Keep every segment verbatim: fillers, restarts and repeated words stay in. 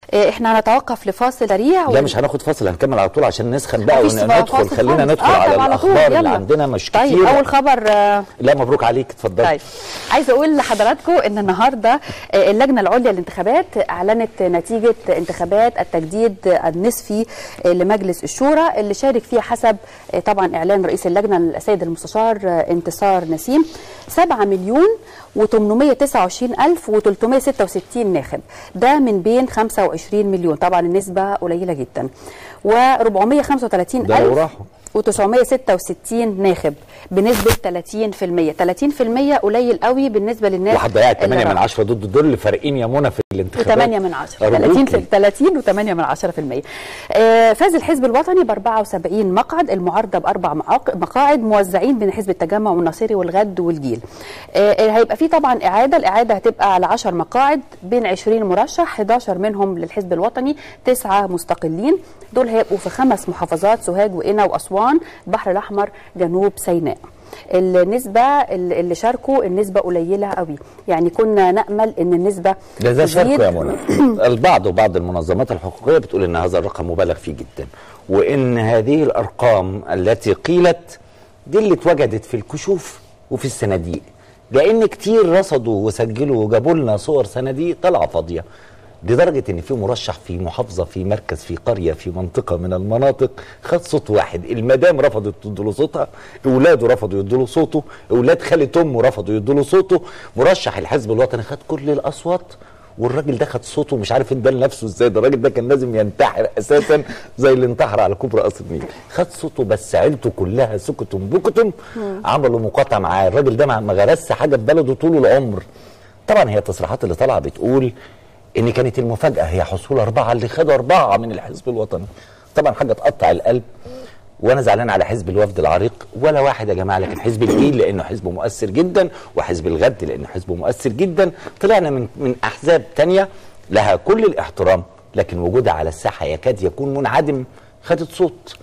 احنا هنتوقف لفاصل سريع. لا مش هناخد فاصل، هنكمل على طول عشان نسخن بقى وندخل. خلينا ندخل آه على الاخبار اللي عندنا مش كتير. طيب اول خبر. لا مبروك عليك، اتفضلي. طيب عايزه اقول لحضراتكم ان النهارده اللجنه العليا للانتخابات اعلنت نتيجه انتخابات التجديد النصفي لمجلس الشورى اللي شارك فيها حسب طبعا اعلان رئيس اللجنه السيد المستشار انتصار نسيم سبعة مليون وثمانمائة وتسعة وعشرين ألف وثلاثمائة وستة وستين ناخب، ده من بين خمسة وعشرين مليون، طبعا النسبة قليلة جدا، وأربعمائة وخمسة وثلاثين ألف وتسعمائة وستة وستين ناخب بنسبة ثلاثين في المئة. ثلاثين في المئة قليل قوي بالنسبة للناس. واحد ضيعت ثمانية من عشرة ضد دول اللي فارقين يا منى في الانتخابات. ثمانية من عشرة. ثلاثين في ثلاثين وثمانية من عشرة في المئة. آه فاز الحزب الوطني ب أربعة وسبعين مقعد، المعارضة بأربع مقاعد موزعين بين حزب التجمع والناصري والغد والجيل. آه هيبقى في طبعا إعادة، الإعادة هتبقى على عشر مقاعد بين عشرين مرشح، أحد عشر منهم للحزب الوطني، تسعة مستقلين. دول هيبقوا في خمس محافظات: سوهاج وقنا وأسوان، البحر الأحمر، جنوب سيناء. النسبة اللي شاركوا النسبة قليلة قوي، يعني كنا نأمل ان النسبة ده ده شاركوا يا منى. البعض وبعض المنظمات الحقوقية بتقول ان هذا الرقم مبالغ فيه جدا، وان هذه الارقام التي قيلت دي اللي اتوجدت في الكشوف وفي الصناديق، لان كتير رصدوا وسجلوا وجابوا لنا صور صناديق طالعه فاضيه، لدرجه ان في مرشح في محافظه، في مركز، في قريه، في منطقه من المناطق خد صوت واحد، المدام رفضت تدوا له صوتها، اولاده رفضوا يدوا له صوته، اولاد خاله امه رفضوا يدوا له صوته، مرشح الحزب الوطني خد كل الاصوات والراجل ده خد صوته مش عارف ادى لنفسه ازاي، ده الراجل ده كان لازم ينتحر اساسا زي اللي انتحر على كوبري قصر النيل، خد صوته بس عيلته كلها سكتم بكتم، عملوا مقاطعه معاه، الراجل ده ما غرسش حاجه في بلده طول العمر. طبعا هي التصريحات اللي طالعه بتقول ان كانت المفاجاه هي حصول اربعه، اللي خدوا اربعه من الحزب الوطني. طبعا حاجه تقطع القلب، وانا زعلان على حزب الوفد العريق ولا واحد يا جماعه، لكن حزب الجيل لانه حزب مؤثر جدا، وحزب الغد لانه حزب مؤثر جدا، طلعنا من من احزاب ثانيه لها كل الاحترام لكن وجودها على الساحه يكاد يكون منعدم، خدت صوت،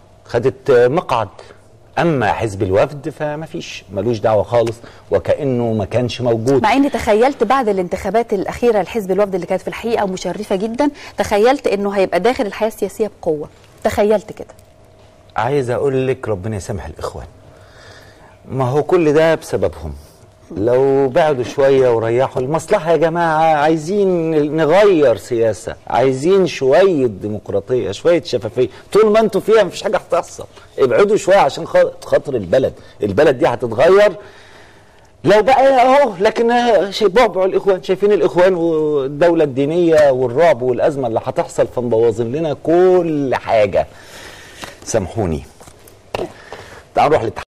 خدت مقعد. اما حزب الوفد فما فيش، ملوش دعوه خالص وكانه ما كانش موجود. مع اني تخيلت بعد الانتخابات الاخيره لحزب الوفد اللي كانت في الحقيقه مشرفه جدا، تخيلت انه هيبقى داخل الحياه السياسيه بقوه، تخيلت كده. عايز اقول لك ربنا يسامح الاخوان، ما هو كل ده بسببهم، لو بعدوا شويه وريحوا المصلحه يا جماعه، عايزين نغير سياسه، عايزين شويه ديمقراطيه، شويه شفافيه، طول ما انتوا فيها مفيش حاجه هتحصل، ابعدوا شويه عشان خاطر البلد، البلد دي هتتغير لو بقى اهو. لكن بعبع الاخوان، شايفين الاخوان والدوله الدينيه والرعب والازمه اللي هتحصل، فمبوظين لنا كل حاجه. سامحوني. تعالوا نروح للتحقيق.